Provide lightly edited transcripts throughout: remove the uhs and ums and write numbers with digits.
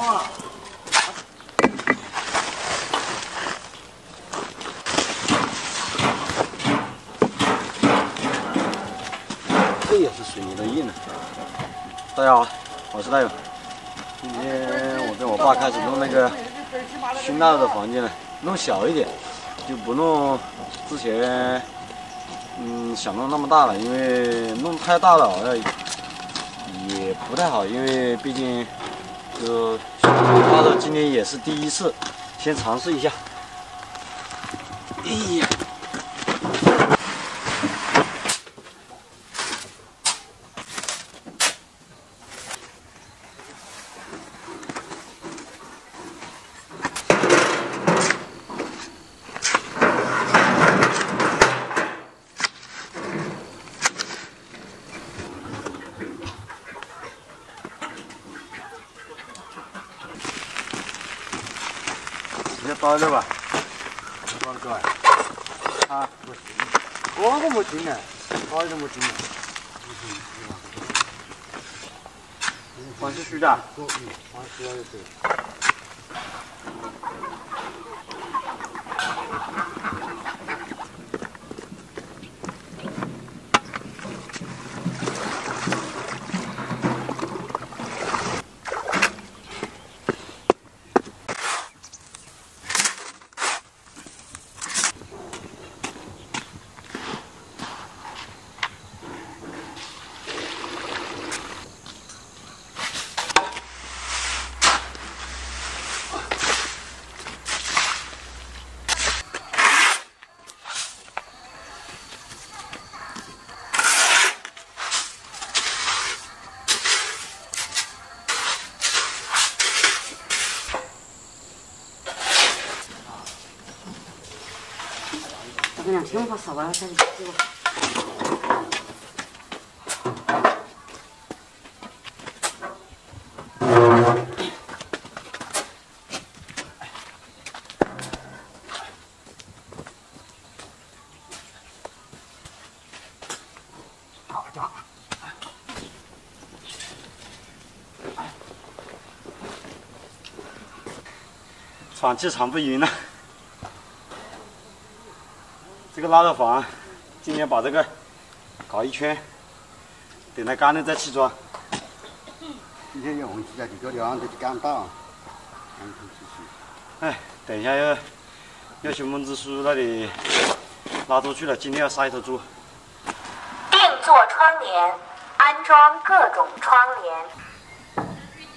这也是水泥的硬的。大家好，我是大勇。今天我跟我爸开始弄那个熏腊肉的房间了，弄小一点，就不弄之前想弄那么大了，因为弄太大了好像也不太好，因为毕竟就腊肉今年也是第一次，先尝试一下。哎呀！ 直接倒这吧，光哥，啊，不行，我不行啊，倒都不行啊，放些水的，放水就对。 这两天我把扫把在里给我。好家伙！ 喘气喘不匀了。 这个腊肉房，今天把这个搞一圈，等它干了再砌砖。 今天要红起来，这个梁得干大， 哎，等一下要去孟子叔那里拉猪去了，今天要杀一头猪。 定做窗帘，安装各种窗帘。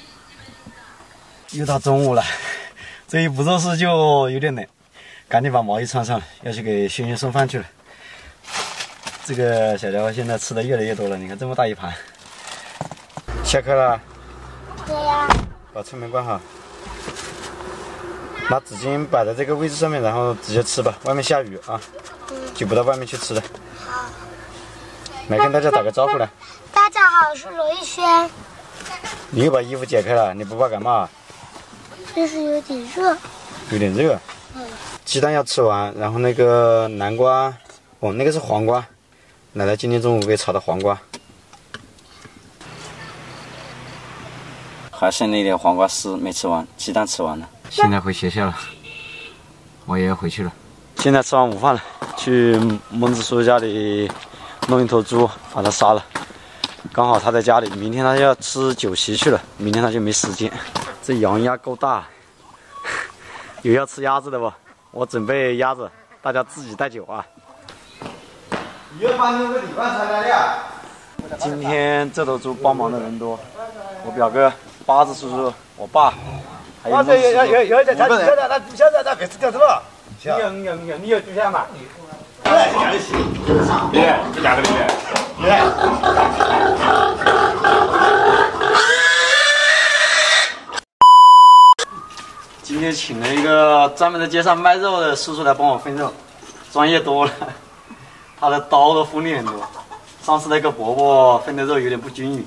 又到中午了，这一不做事就有点冷。 赶紧把毛衣穿上了，要去给轩轩送饭去了。这个小家伙现在吃的越来越多了，你看这么大一盘。下课了。 对呀。 把车门关好。拿纸巾摆在这个位置上面，然后直接吃吧。外面下雨啊，就不到外面去吃了。 好。 来跟大家打个招呼来。 大家好，我是罗艺轩。 你又把衣服解开了，你不怕感冒啊？ 就是有点热。 有点热。鸡蛋要吃完，然后那个南瓜，哦，那个是黄瓜，奶奶今天中午给炒的黄瓜，还剩了一点黄瓜丝没吃完，鸡蛋吃完了。现在回学校了，我也要回去了。现在吃完午饭了，去孟子叔家里弄一头猪，把它杀了。刚好他在家里，明天他要吃酒席去了，明天他就没时间。这羊鸭够大，有要吃鸭子的不？ 我准备鸭子，大家自己带酒啊。今天这头猪帮忙的人多，我表哥、八子叔叔、我爸，还有孟子叔叔，5个人。 现在别吃掉这了。 你有对象吗？ 别，这两个里面。 今天请了一个专门在街上卖肉的叔叔来帮我分肉，专业多了，他的刀都锋利很多。上次那个伯伯分的肉有点不均匀，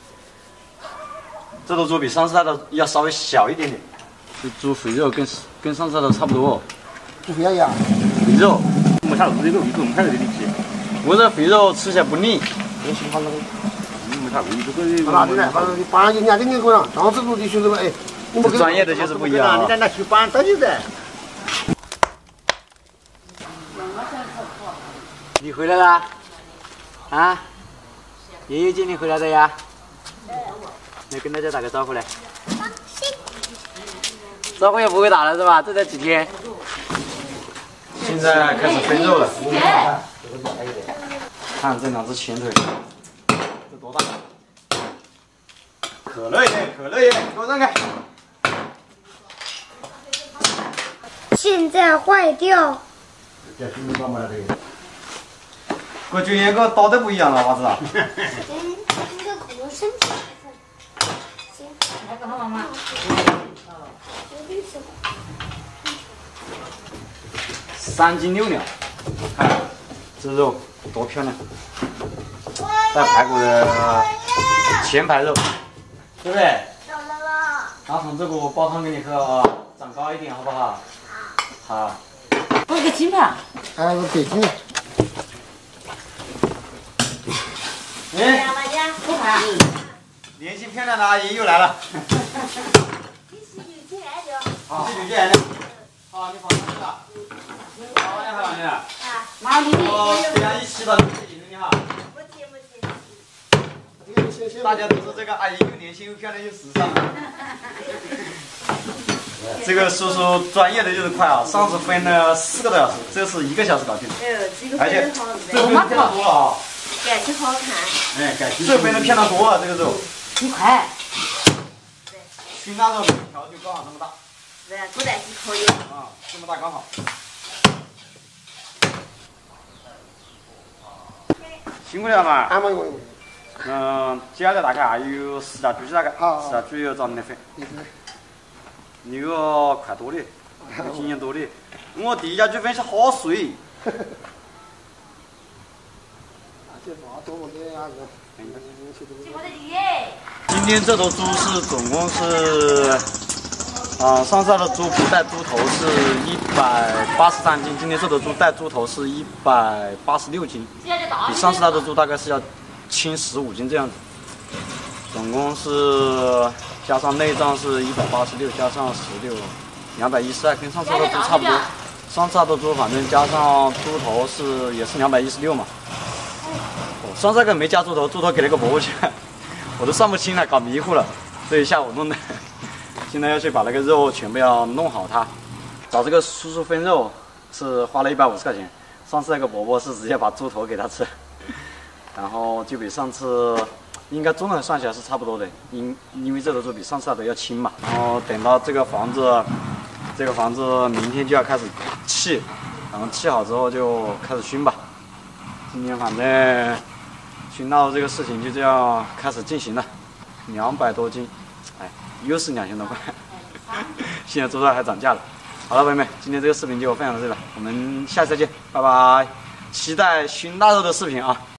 这头猪比上次那头要稍微小一点点。这猪肥肉跟上次那头差不多。 猪肥呀？ 肥肉， 没啥肉的肉，一个没啥肉的皮。 我这肥肉吃起来不腻。 我喜欢那个。没啥肉，这个。那的呢？反正把人家给你个上，上次猪的就是个哎。 这专业的就是不一样啊。 你在那去搬到就在。 你回来了？啊？爷爷接你回来的呀？来跟大家打个招呼来。招呼也不会打了是吧？这才几天。 现在开始分肉了。看这两只前腿，这多大？可乐爷，可乐爷，给我让开！ 现在坏掉。 我觉得个刀都不一样了，娃子啊。 这个可能身体行。 来干嘛妈妈？ 有点什么 3斤6两，看这肉多漂亮！带排骨的前排肉，对不对？ 怎么了？ 拿桶这个煲汤给你喝啊，长高一点好不好？好。 不是个金盘。 还有个北京的。 哎， 不盘。 年轻漂亮的阿姨又来了。好，是女进来的。好，你放心了。好，你好，你好。 妈，你我这样一起吧，你好。大家都说这个阿姨又年轻又漂亮又时尚。这个叔叔专业的就是快啊，上次分了4个多小时，这是1个小时搞定的。而且这分的漂亮多了啊。 感觉好看。 哎，这分的漂亮多了，这个肉。 很快。 熏腊肉每条就刚好这么大。 对，古代是可以。 啊，这么大刚好。辛苦了嘛。 俺们接下来大概还有10家猪大概好 ，10家猪要找你来分。你个快多的，经验多的。我第1家猪分是好水。今天这头猪是总共是，上次的猪不带猪头是183斤，今天这头猪带猪头是186斤，比上次那头猪大概是要轻15斤这样子。总共是加上内脏是186，加上16，212，跟上次的猪差不多。上次那头猪反正加上猪头也是216嘛。上次那个没加猪头，猪头给了个伯去，我都算不清了，搞迷糊了，这一下午弄的。现在要去把那个肉全部要弄好它。找这个叔叔分肉是花了150块钱，上次那个伯伯是直接把猪头给他吃，然后就比上次应该综合算起来是差不多的，因为这头猪比上次那头要轻嘛。然后等到这个房子明天就要开始砌，然后砌好之后就开始熏吧。今天反正熏腊肉这个事情就这样开始进行了，200多斤，哎，又是2000多块，现在猪肉还涨价了。好了，朋友们，今天这个视频就分享到这里了，我们下次再见，拜拜！期待熏腊肉的视频啊！